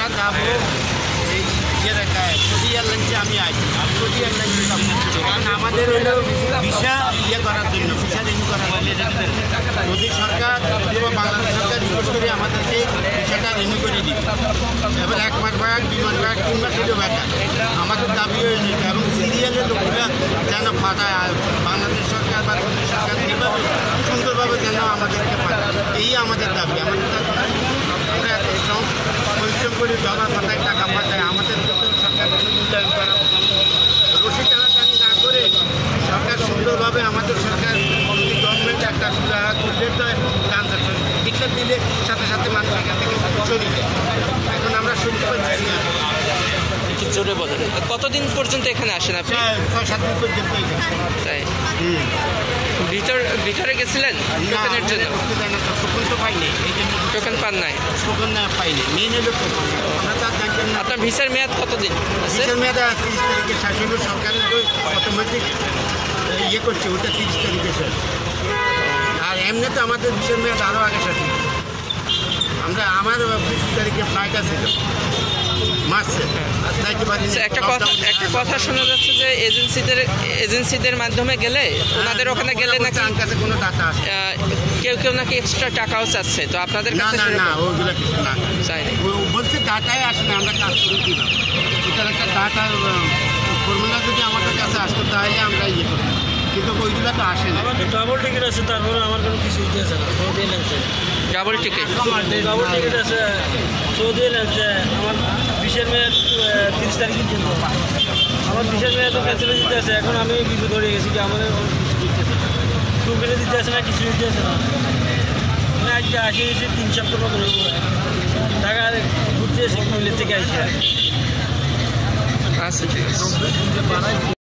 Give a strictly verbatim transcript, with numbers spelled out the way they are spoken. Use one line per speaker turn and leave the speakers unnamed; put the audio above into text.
যাবো এই সৌদি এয়ারলাইন্সে আমি আসি সৌদি এয়ারলাইন্সে কারণ আমাদের হলো ভিসা ইয়ে করার জন্য ভিসা রিনিউ করার জন্য সৌদি সরকার অথবা বাংলাদেশ সরকার রিকোয়েস্ট করে আমাদেরকে ভিসাটা রিনিউ করে দিই। এবার এক মাস ব্যাগ দুই মাস ব্যাগ তিন মাস হলেও ব্যাপার আমাদের দাবি হয়েছে এবং সিরিয়ালের লোকরা যেন পাঠায় বাংলাদেশ সরকার বা সৌদি সরকার যেভাবে সুন্দরভাবে যেন আমাদেরকে পাঠায় এই আমাদের দাবি। আমাদের দাবি আমরা এত শ্রম পরিশ্রম করে জমা পাতায় টাকা পাঠায় আমাদের সরকার মূল্যায়ন করা রশি টানাটানি না করে সরকার সুন্দরভাবে আমাদের সরকার গভর্নমেন্ট একটা সুরাহা করলে তো ট্রানজাকশন টিকিট দিলে সাথে সাথে মানুষ এখান থেকে চলে যায়। এখন আমরা শুনতে পাচ্ছি না
একটু জোরে বলেন কতদিন পর্যন্ত এখানে আসেন আপনি?
ছয় সাত দিন পর্যন্ত
তাই ভিতর ভিতরে গেছিলেন টোকেনের জন্য?
টোকেন তো পাইনি
টোকেন পান নাই?
টোকেন পাইনি মেন এলো আমরা তার জানতেন না।
আপনার ভিসার মেয়াদ কতদিন?
ভিসার মেয়াদ তিরিশ তারিখে শেষ হলো সরকারের তো অটোমেটিক ইয়ে করছে ওটা তিরিশ তারিখে শেষ আর এমনি তো আমাদের ভিসার মেয়াদ আরও আগে শেষ হলো। আমরা আমার বিশ তারিখে ফ্লাইট আছে মার্চে
একটা কথা একটা কথা শোনা যাচ্ছে যে এজেন্সিদের এজেন্সিদের মাধ্যমে গেলে ওনাদের ওখানে গেলে নাকি
কাছে কোনো টাকা আসে
কেউ কেউ নাকি এক্সট্রা টাকাও চাচ্ছে তো আপনাদের
না
কাছে?
না না ওইগুলো কিছু না
চাই না
বলছে ডাটাই আসে না আমরা কাজ করি কি না এটার একটা ডাটার ফর্মুলা যদি আমাদের কাছে আসতো তাহলে আমরা ইয়ে করতাম কিন্তু ওইগুলো তো আসে না।
ডাবল টিকিট আছে তারপরে আমার কোনো কিছু দিতে আছে না সৌদি এয়ারলাইন্সে
ডাবল টিকিট
ডাবল টিকিট আছে সৌদি এয়ারলাইন্সে আমার বিশের মেয়াদ তিরিশ তারিখ পর্যন্ত আমার বিশের মেয়াদ তো ক্যান্সেল দিতে আছে এখন আমি বিপদ ধরে গেছি কি আমাদের কিছু দিতে আছে টু কিনে দিতে আছে না কিছু দিতে আছে না মানে আজকে আসে এসে তিন সপ্তাহ মতো টাকা ঘুরতে এসে থেকে আসে
আচ্ছা ঠিক আছে।